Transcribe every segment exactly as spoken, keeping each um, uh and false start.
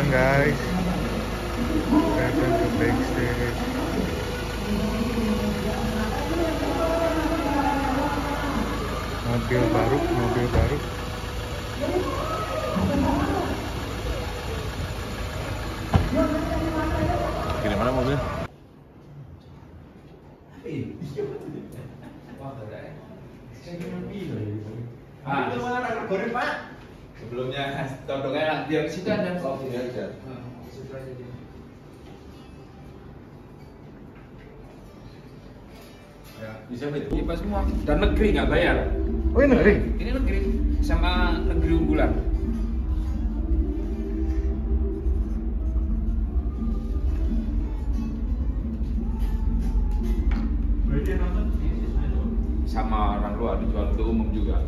guys, datang ke backstage. Mobil baru, mobil baru. Gini mana mobilnya? Ah, itu mana nak goreng Pak? Sebelumnya todongnya dia di situ ada. Oh, sini aja. Di situ aja dia. Ya, bisa betul. I P A semua. Dan negeri nggak bayar. Oh ini negeri? Ini negeri sama negeri unggulan. Sama orang luar dijual untuk umum juga.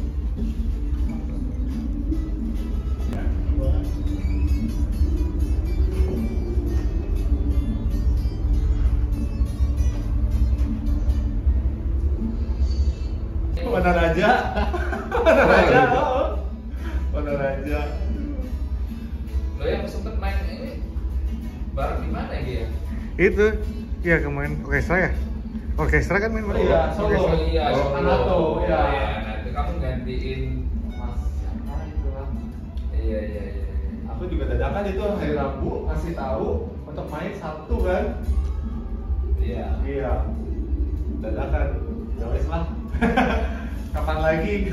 Mana raja? Mana raja? Mana raja? Lo yang sempet main ini bareng di mana ya? Itu, iya kemarin orkestra ya? Orkestra kan main bareng? Iya, Solo. Oh iya, Oh, Solo. Anato, iya. Nanti kamu gantiin Mas siapa itu lah? Iya iya iya. Aku juga dadakan itu hari Rabu ngasih tahu untuk main Sabtu kan? Iya. Iya. Dadakan. Ya wes lah. Kapan lagi?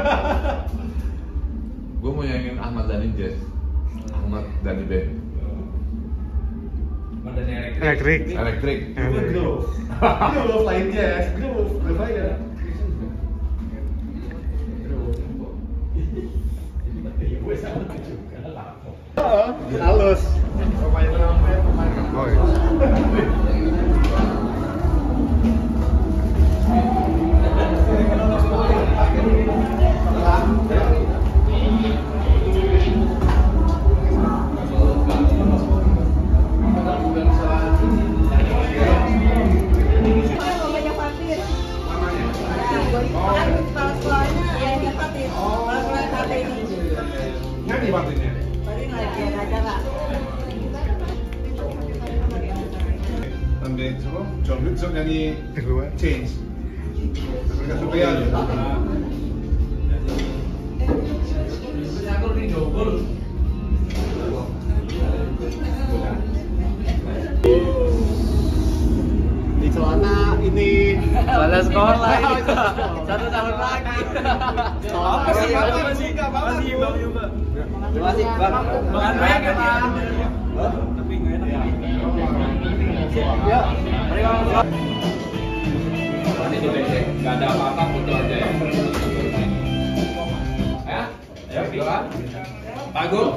Gue mau nyanyiin Ahmad Dhani Jazz, Ahmad Dhani Band, Modern elektrik. Elektrik. elektrik. Itu Groove. Itu Groove Flying Jazz. Groove. Groove aja. Halus. Pemain trompet, pemain Oh iya. Nyanyi waktunya. Nanti siapa? John Wilson nyanyi Di luar. Change. Mereka suka ya. Di celana ini Pada sekolah ini. Satu tahun lagi. apa sih? Apa sih? Masih bang juga. Masih bang. Makan banyak ya bang. Tapi nggak enak. Ya. Mari bang. Nanti di basic nggak ada apa-apa gitu aja ya. Ya, ya Vila. Bagus.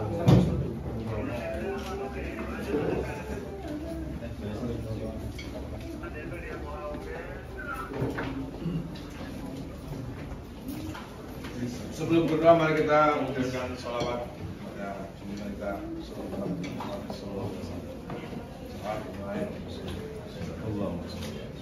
Sebelum berdoa mari kita mengucapkan sholawat kepada junjungan kita Sallallahu alaihi wasallam. Allahumma sholli ala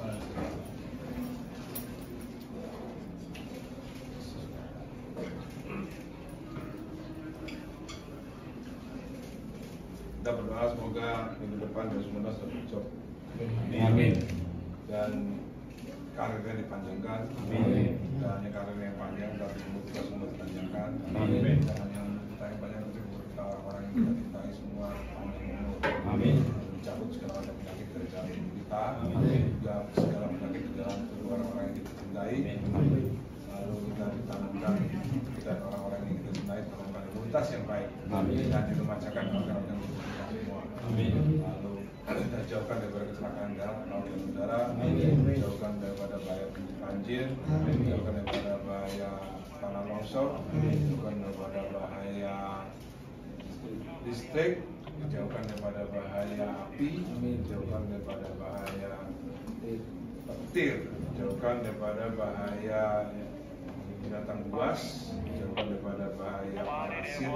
kita berdoa semoga minggu depan dua ribu sembilan belas dapat job. Amin. Dan karirnya dipanjangkan. Amin. Dan yang karirnya yang panjang tapi umur kita semua dipanjangkan. Amin. Jangan yang kita yang banyak tapi umur kita orang yang kita cintai semua panjang umur. Amin. Mencabut segala penyakit dari dalam hidup kita. Amin. Juga segala penyakit di dalam tubuh orang-orang yang kita cintai. Amin. Lalu kita ditanamkan kita orang-orang yang kita cintai tanamkan imunitas yang baik. Amin. Dan diremajakan organ-organ tubuh kita semua. Amin. Lalu kita jauhkan daripada kecelakaan darat, laut dan udara. Amin. Jauhkan daripada bahaya banjir. Jauhkan daripada bahaya tanah longsor. Jauhkan daripada bahaya listrik. Jauhkan daripada bahaya api. Jauhkan daripada bahaya petir. Jauhkan daripada bahaya binatang buas. Jauhkan daripada bahaya parasit,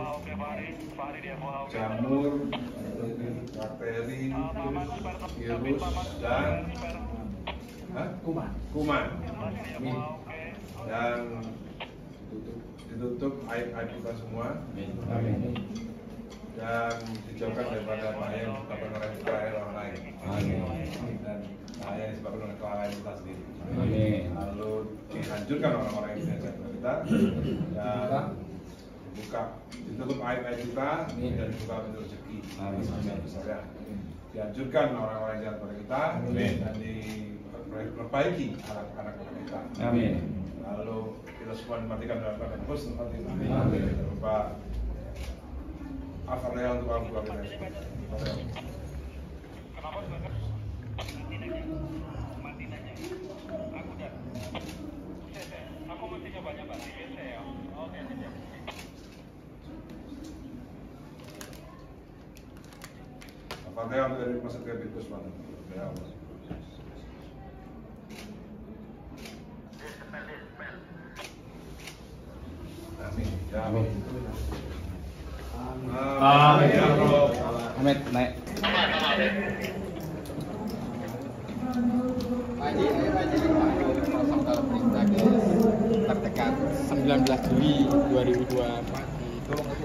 jamur, bakteri, virus, dan Hah? kuman. Kuman. Dan ditutup, ditutup aib-aib kita semua. Amin. dan dijauhkan daripada bahaya yang disebabkan oleh kelalaian orang lain. Amin. Dan bahaya yang disebabkan oleh kelalaian kita sendiri. Amin. Lalu dihancurkan orang-orang yang tidak jaga kita dan buka, ditutup aib-aib kita dan dibuka pintu rezeki. Amin. Ya. Dihancurkan orang-orang yang jahat pada kita Amin. dan diperbaiki anak-anak kita. Amin. Lalu kita semua dimatikan dalam keadaan husnul khotimah. Amin. Berupa Al-Fatihah untuk orang tua kita. Al-Fatihah. Al-Fatihah dari Masjid Kabir Kusman. Ya Allah. Amin. Ya amin. Amin. Ya Allah. Ahmed naik. Pagi, pagi, protokol perintah terdekat sembilan belas Juli dua ribu dua puluh empat di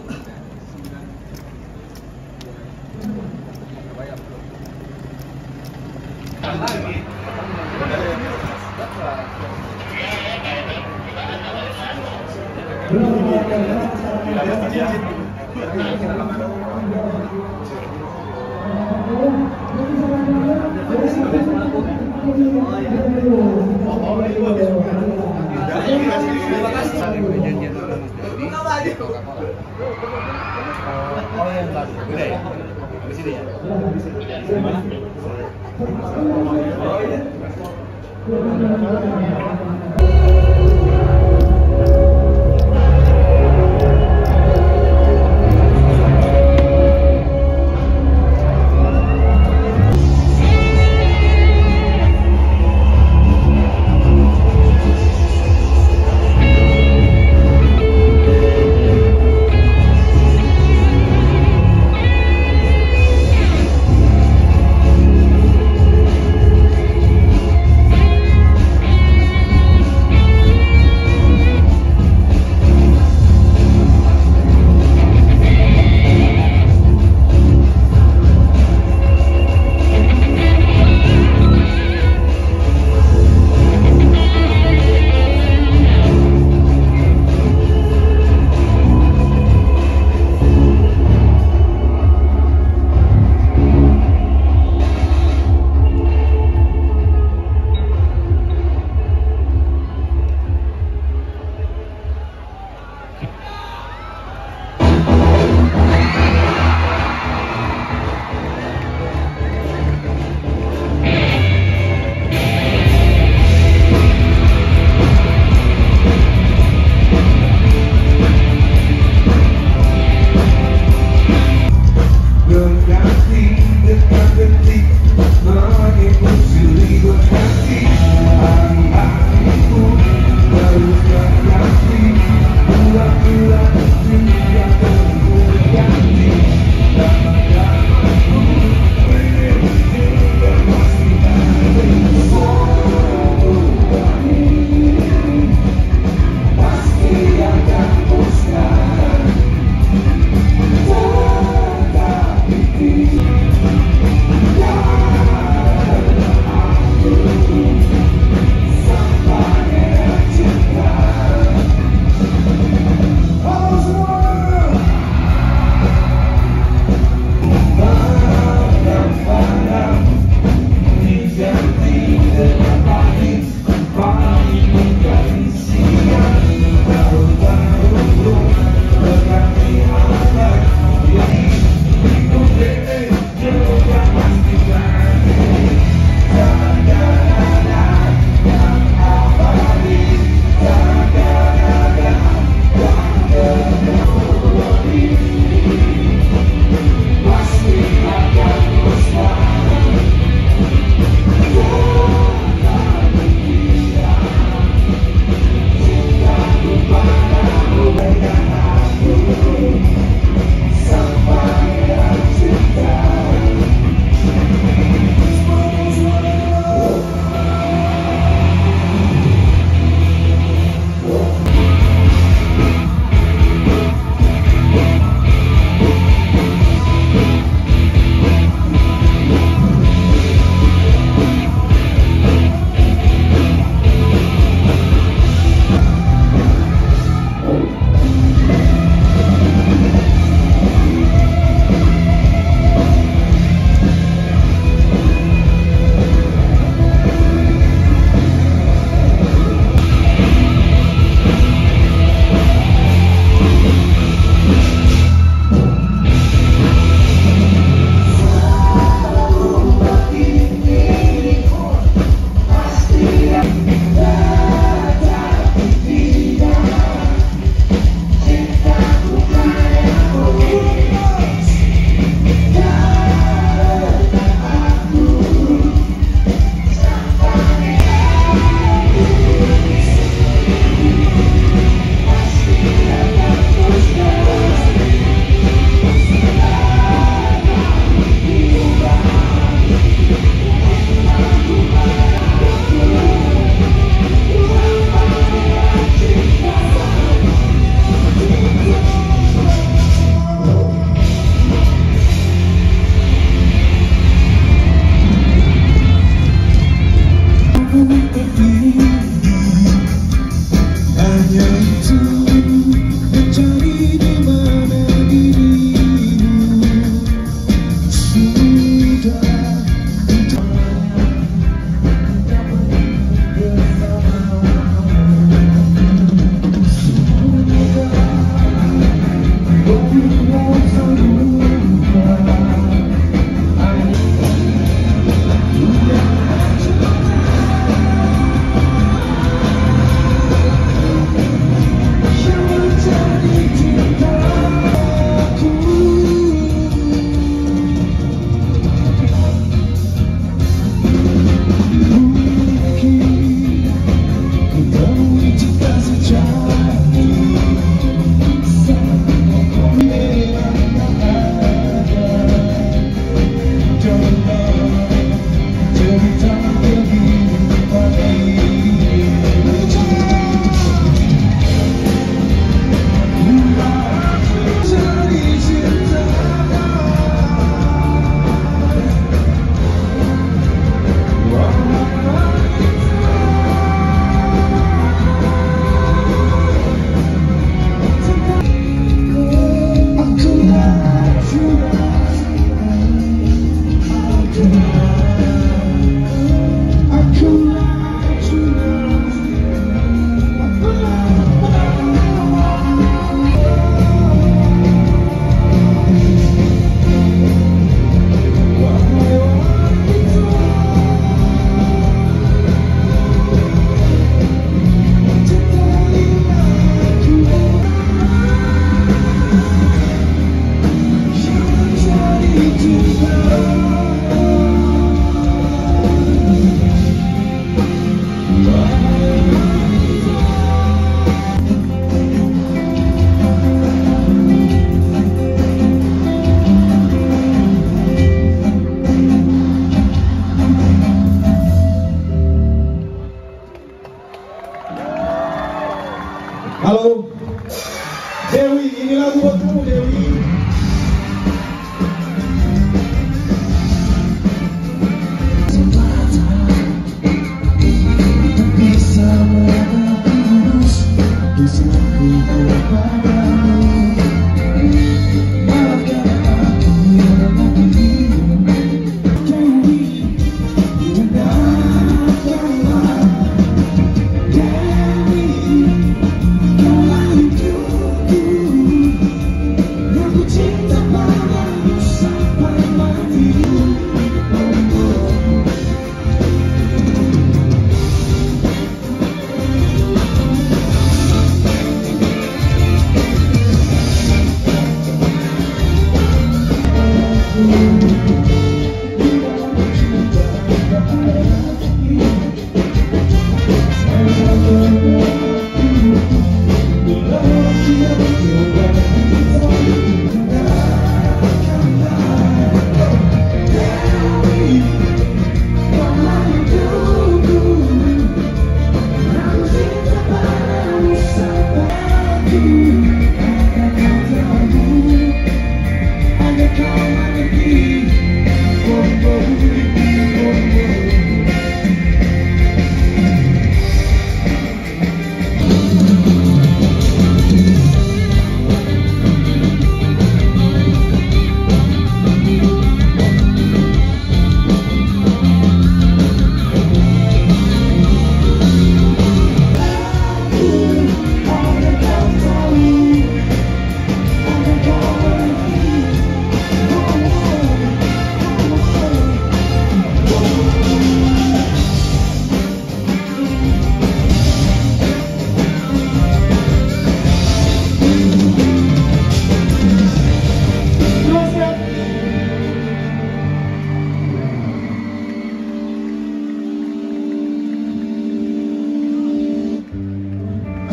Oh yang baru. Udah ya? Habis ini ya? Di mana? Oh iya.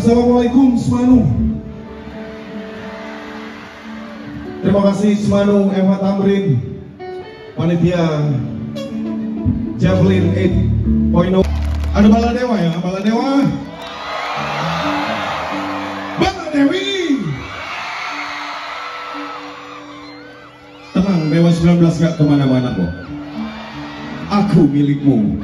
Assalamualaikum Semanu. Terima kasih Semanu M H Tamrin, panitia Javelin delapan titik nol. Ada Baladewa ya, Baladewa. Baladewi. Tenang, Dewa sembilan belas gak kemana-mana kok. Aku milikmu.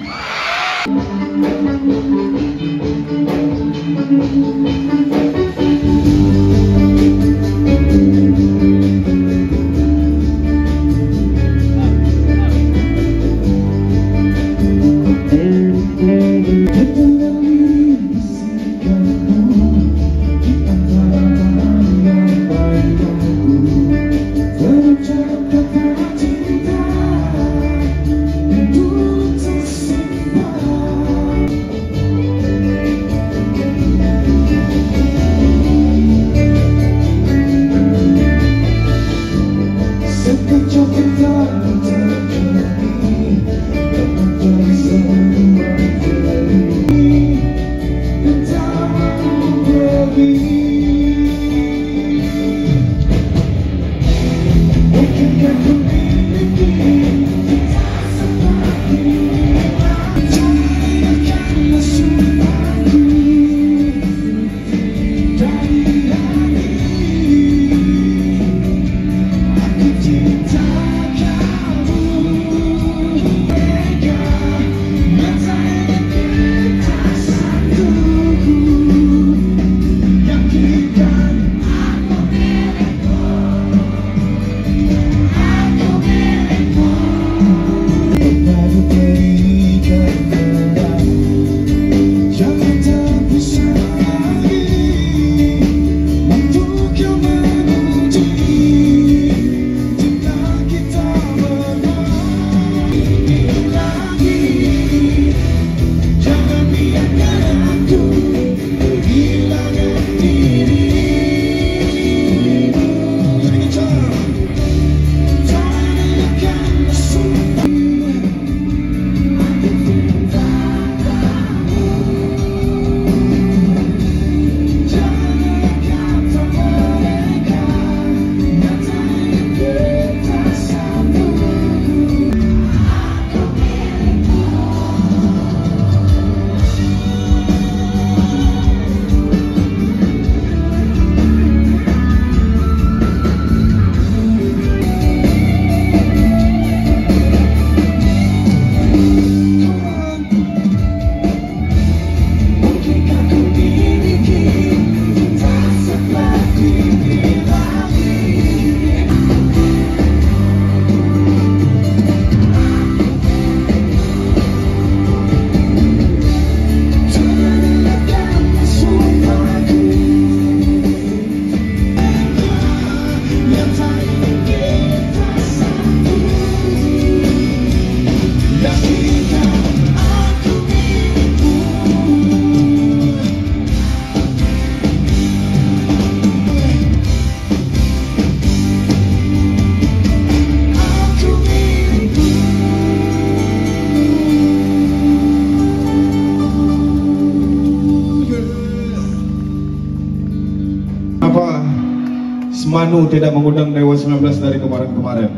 Manu tidak mengundang Dewa sembilan belas dari kemarin-kemarin.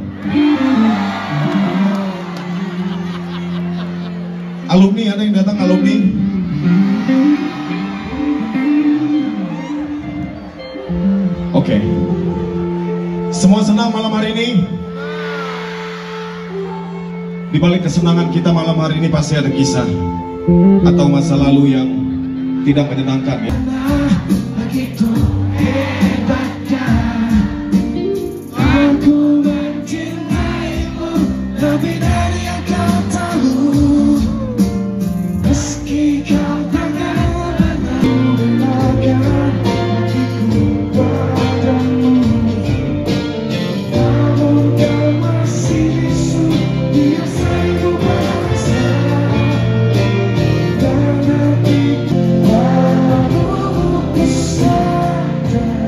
Alumni, ada yang datang alumni? Oke. Okay. Semua senang malam hari ini? Di balik kesenangan kita malam hari ini pasti ada kisah atau masa lalu yang tidak menyenangkan ya. Yeah.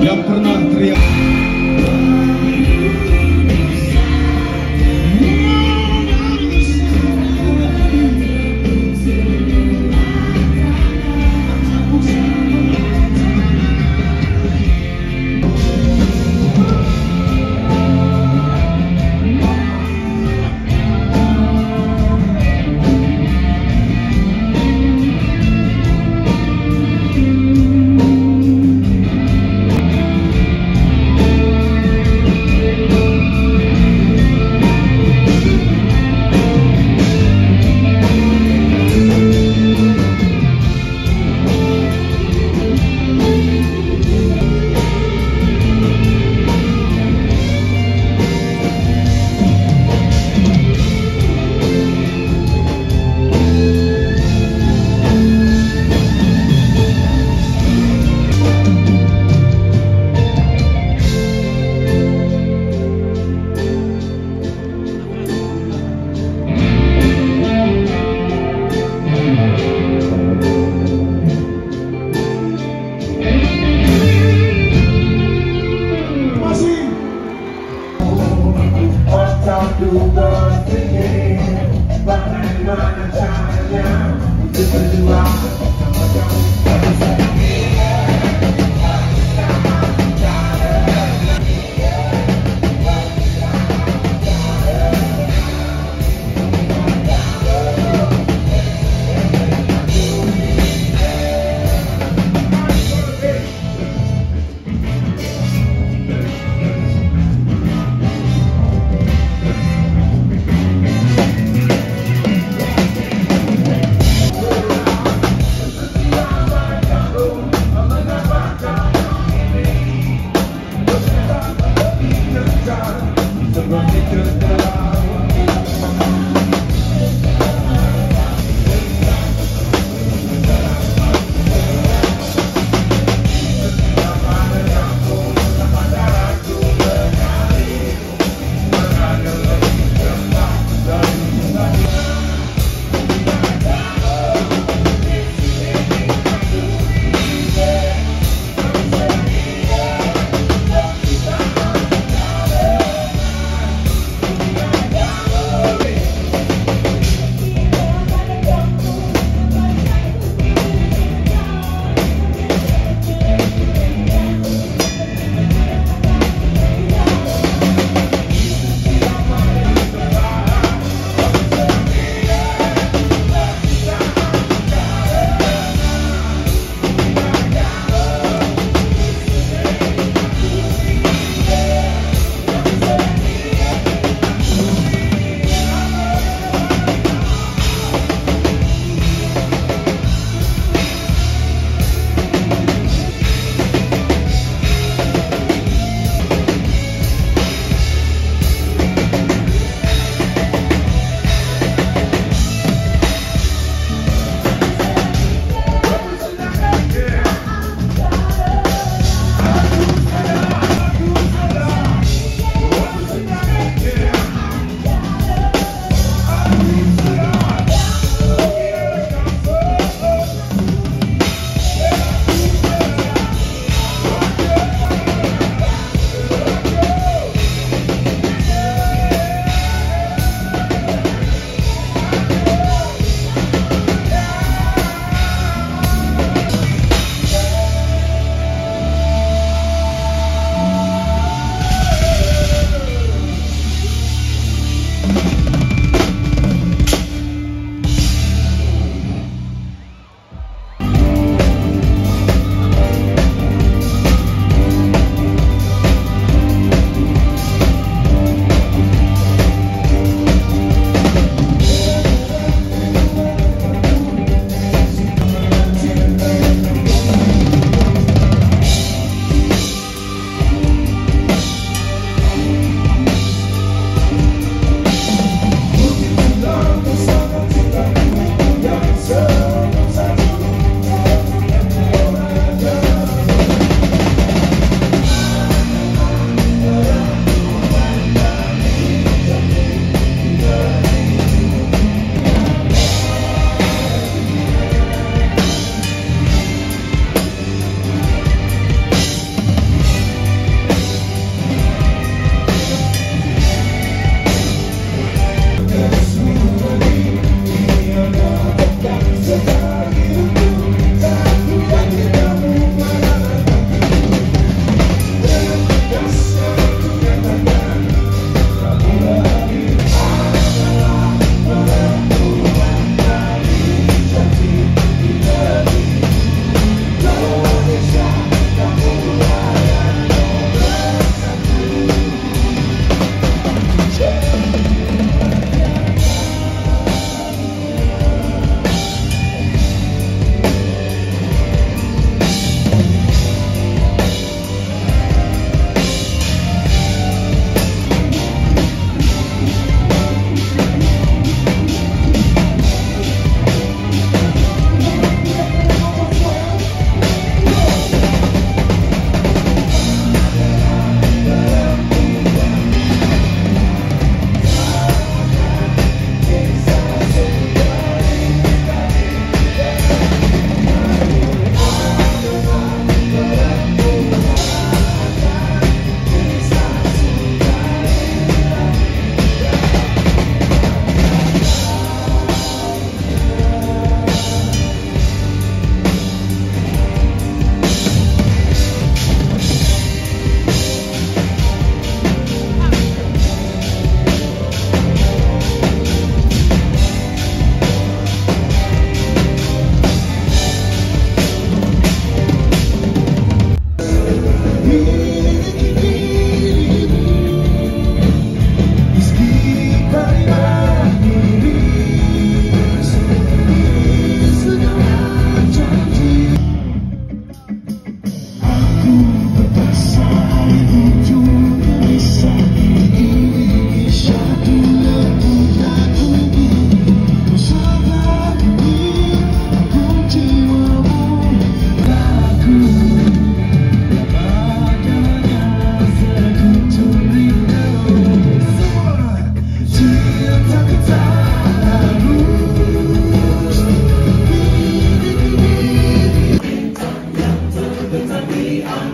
yang pernah teriak.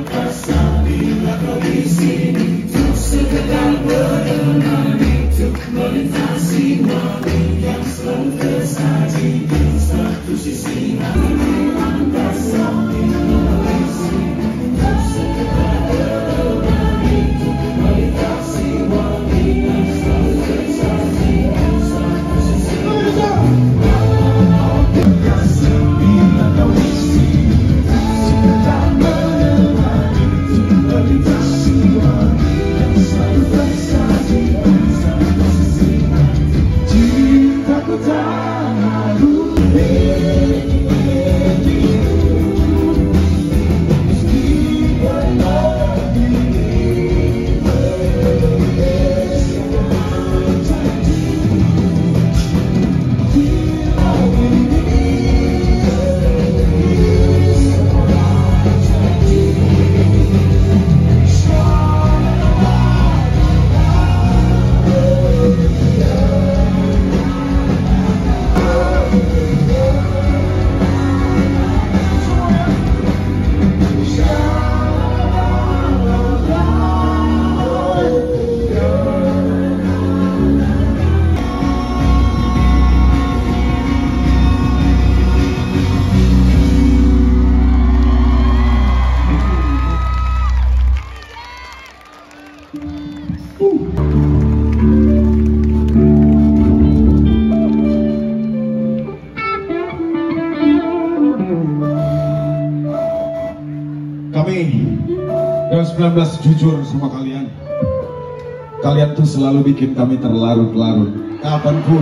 Kami Dewa sembilan belas jujur sama kalian. Kalian tuh selalu bikin kami terlarut-larut kapanpun.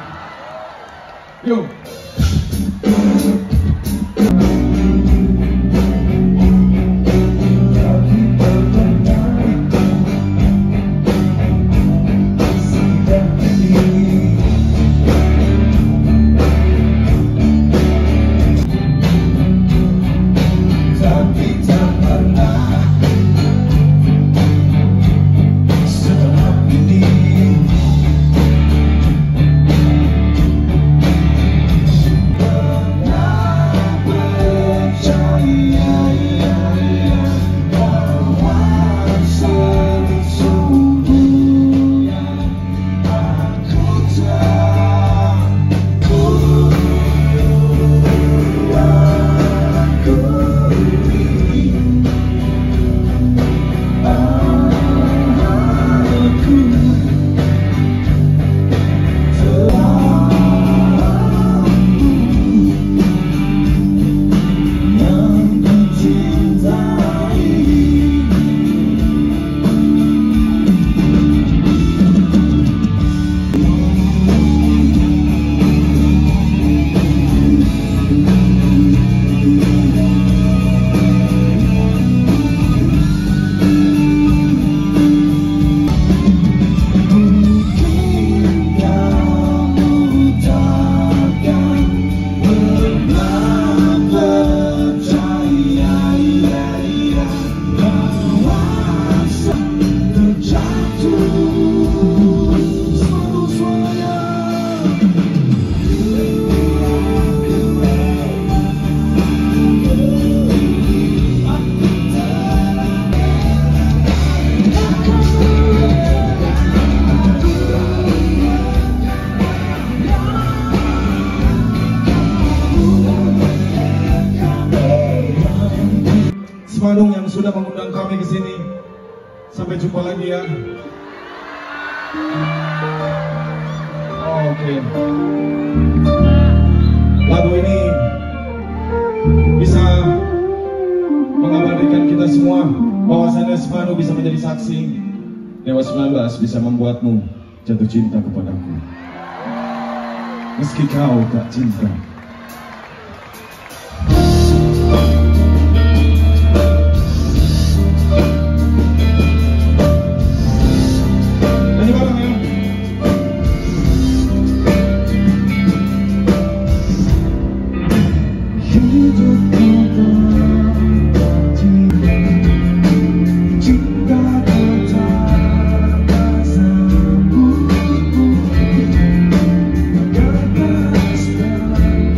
Yuk. Semadung yang sudah mengundang kami ke sini. Sampai jumpa lagi ya. Oh, oke. Okay. Lagu ini bisa mengabadikan kita semua bahwasannya Semanu bisa menjadi saksi. Dewa sembilan belas bisa membuatmu jatuh cinta kepadaku. Meski kau tak cinta. Stop.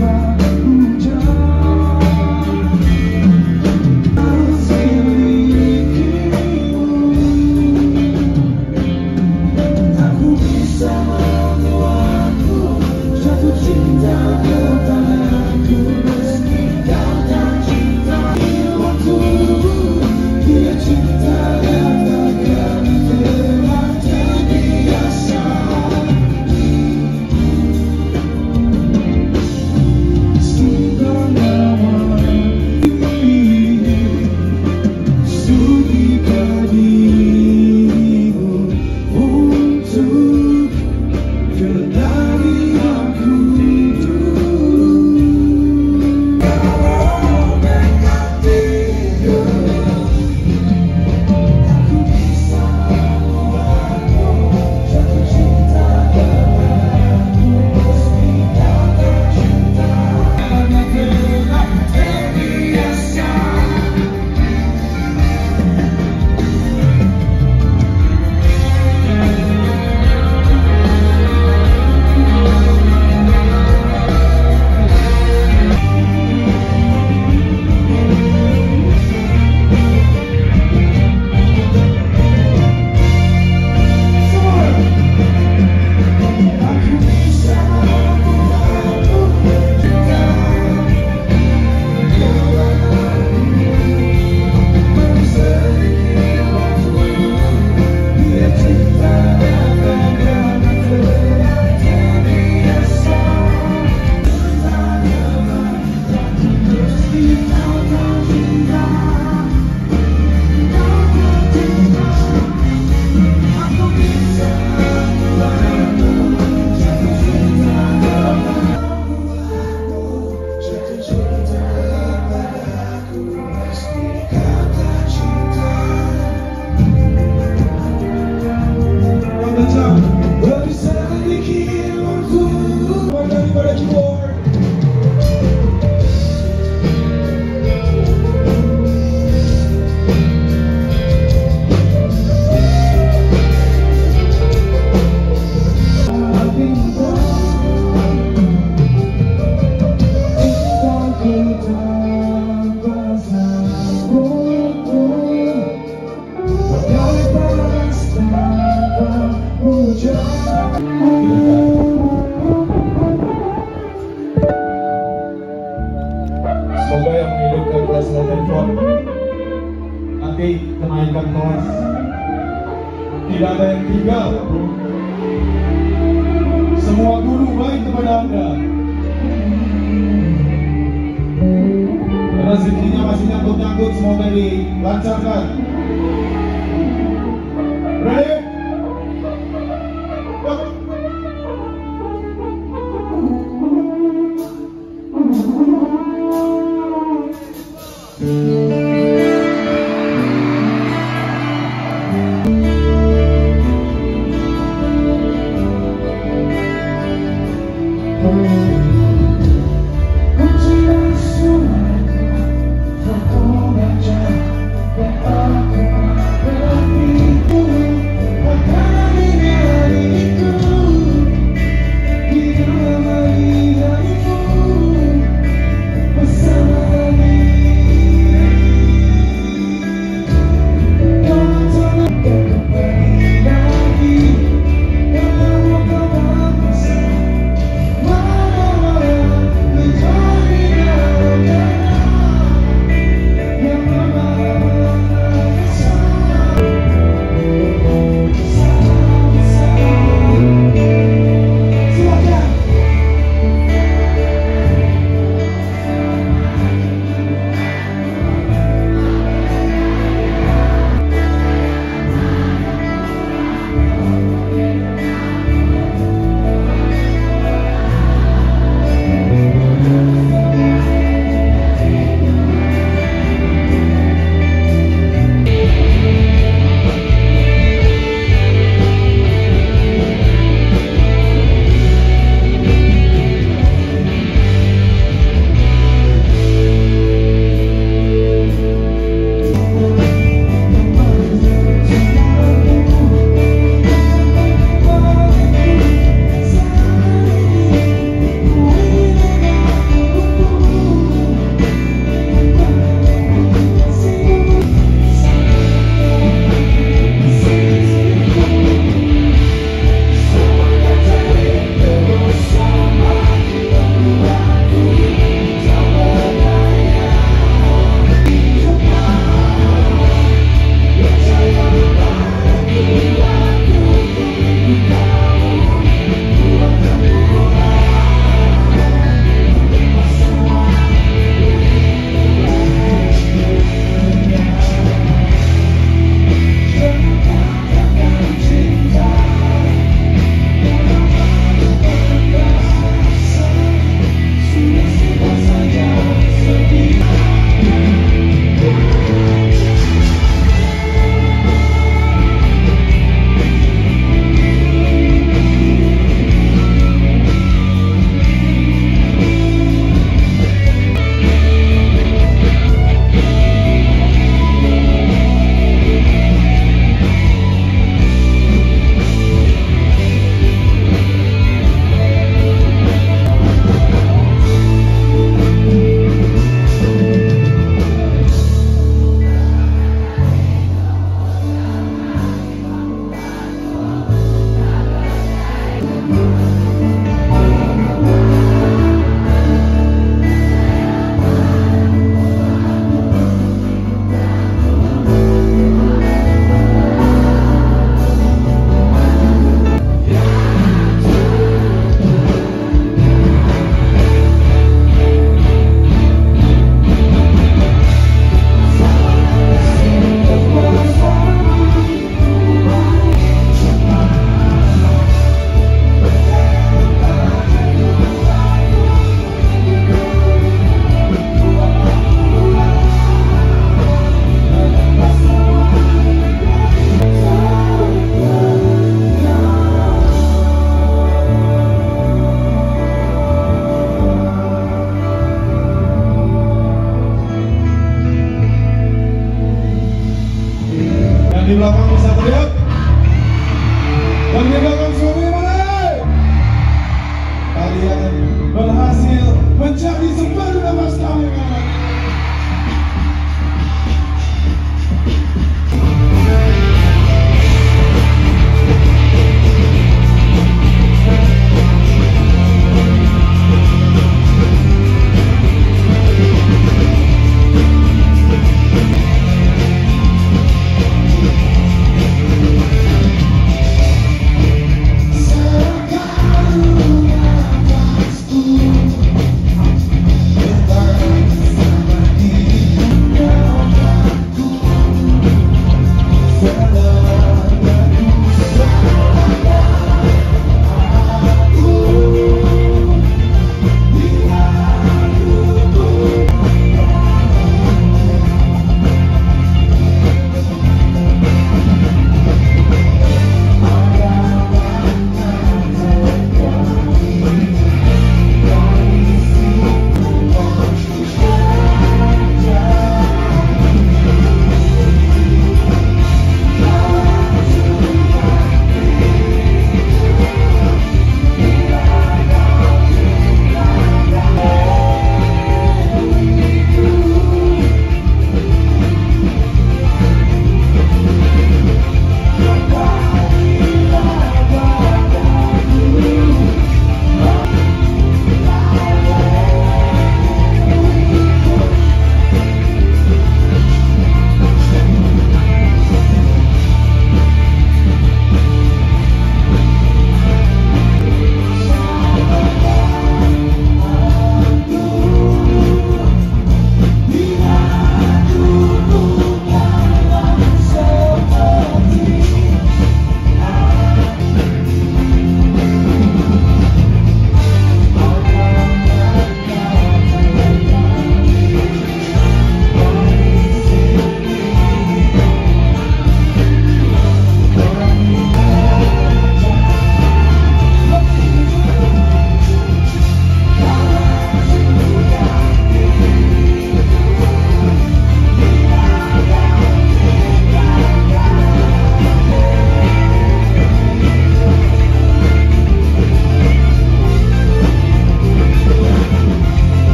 menjalankan kelas. Tidak ada yang tinggal. Semua guru baik kepada Anda. Rezekinya masih nyangkut-nyangkut, semoga dilancarkan. Ready? di belakang bisa teriak. Dan di belakang suami mulai. Kalian berhasil mencari separuh nafas kami.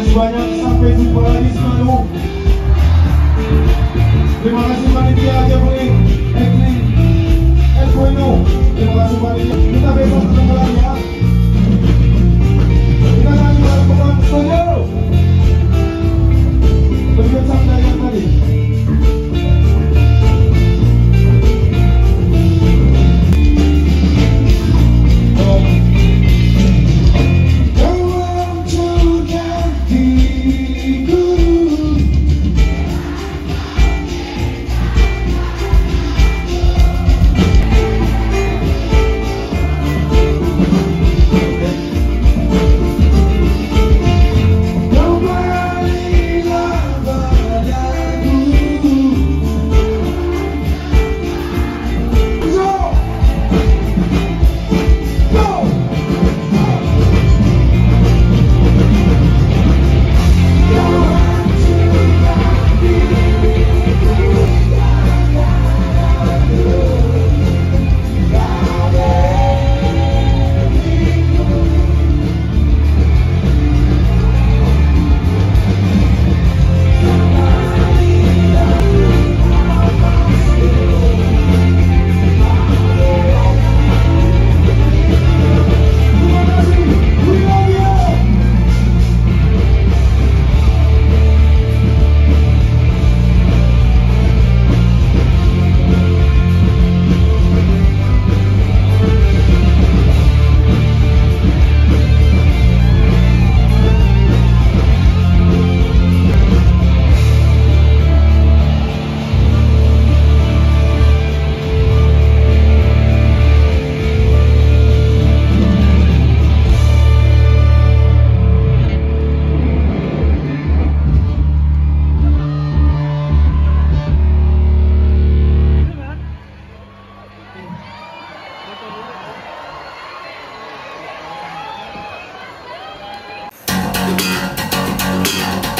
kasih banyak, sampai jumpa lagi selalu. Terima kasih panitia Javelin, Edwin, Edwino. Terima kasih panitia. Kita besok ketemu lagi ya. Kita nyanyi lagu perang studio. Lebih kencang dari yang tadi. Thank you.